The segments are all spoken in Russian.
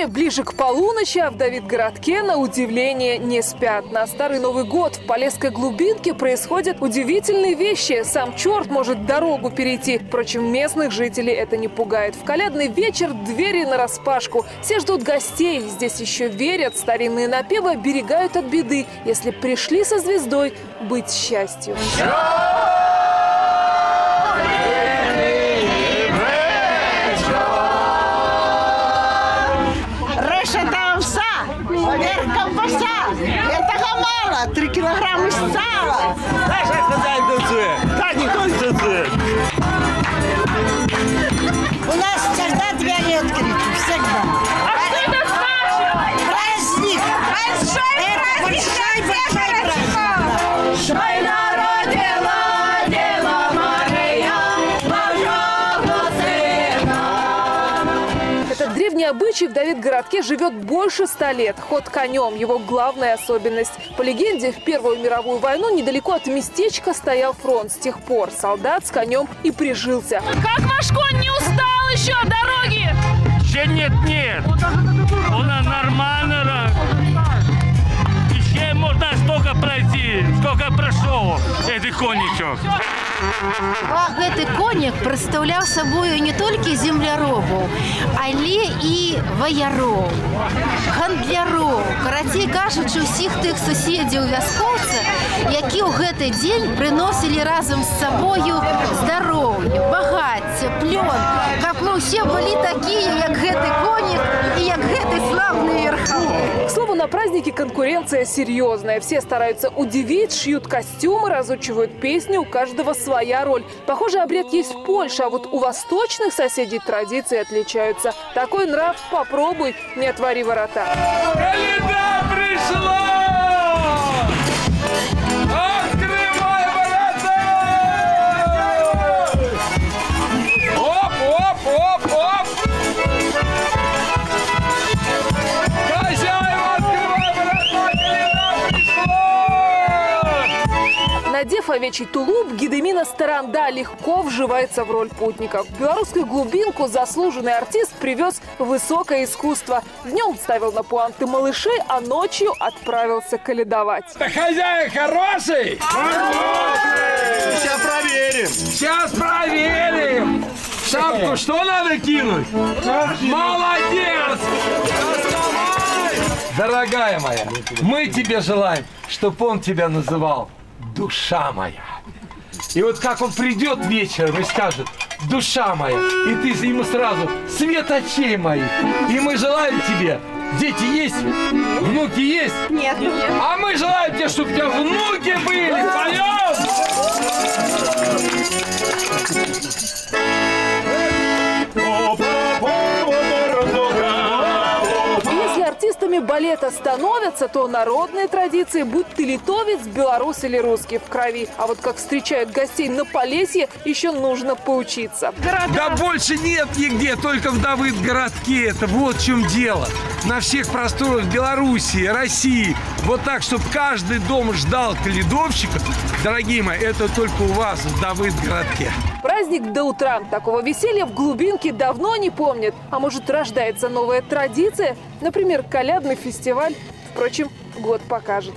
Время ближе к полуночи, а в Давидгородке на удивление не спят. На Старый Новый год в Полесской глубинке происходят удивительные вещи. Сам черт может дорогу перейти. Впрочем, местных жителей это не пугает. В колядный вечер двери нараспашку. Все ждут гостей. Здесь еще верят, старинные напевы оберегают от беды. Если пришли со звездой, быть счастью. Этого мало, 3 килограмма сала. Знаешь, как хозяин танцует? Так никто не танцует. У нас всегда двери открыты, всегда. А что это значит? Праздник. Большой праздник. Ой, народила Дева Мария, Божьего сына. Этот древний обычай в Давидгородке живет больше 100 лет. Ход конем – его главная особенность. По легенде, в Первую мировую войну недалеко от местечка стоял фронт. С тех пор солдат с конем и прижился. Как ваш конь не устал еще от дороги? Еще нет. Он нормально. Еще можно столько пройти, сколько прошел этот конечок. Гэты конік прадстаўляў сабою не толькі земляробаў, але і ваяроў, гандляроў, карацей кажучы, усіх тых суседзяў вяскоўца, які ў гэты дзень прыносілі разам з сабою здароўе, багацце, плён, каб мы ўсе былі такія, як гэты конік і як гэты славны верховны. К слову, на празднике конкуренция серьезная. Все стараются удивить, шьют костюмы, разучивают песни, у каждого своя роль. Похоже, обряд есть в Польше, а вот у восточных соседей традиции отличаются. Такой нрав попробуй, не отвори ворота. Коляда пришла! Открывай ворота! Оп! Хозяева, открывай ворота! Коляда пришла! Надев овечий тулуп, Гедемина Старанда легко вживается в роль путника. В белорусскую глубинку заслуженный артист привез высокое искусство. Днем ставил на пуанты малышей, а ночью отправился колядовать. Да хозяин хороший? Хороший! Сейчас проверим! Шапку что надо кинуть? Молодец! Доставай! Дорогая моя, мы тебе желаем, чтобы он тебя называл душа моя. И вот как он придет вечером и скажет: душа моя, и ты ему сразу: свет очей моих. И мы желаем тебе, дети есть? Внуки есть? Нет. А мы желаем тебе, чтобы у тебя внуки были. Поем! Если артистами балета становятся, то народные традиции, будь ты литовец, белорус или русский, в крови. А вот как встречают гостей на Полесье, еще нужно поучиться. Да больше нет нигде, только в Давидгородке. Это вот в чем дело. На всех просторах Белоруссии, России. Вот так, чтобы каждый дом ждал колядовщика, дорогие мои, это только у вас в Давидгородке. Праздник до утра. Такого веселья в глубинке давно не помнят. А может, рождается новая традиция? Например, колядный фестиваль. Впрочем, год покажет.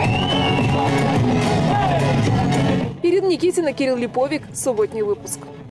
Ирина Никитина, Кирилл Липовик. Субботний выпуск.